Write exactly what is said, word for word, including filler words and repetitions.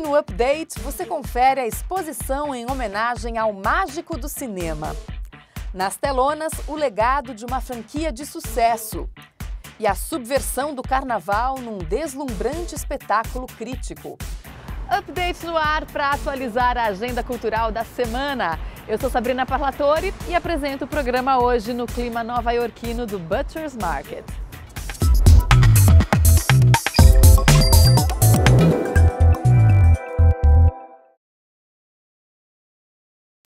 no Update, você confere a exposição em homenagem ao mágico do cinema. Nas telonas, o legado de uma franquia de sucesso. E a subversão do carnaval num deslumbrante espetáculo crítico. Update no ar para atualizar a agenda cultural da semana. Eu sou Sabrina Parlatore e apresento o programa hoje no clima nova-iorquino do Butcher's Market.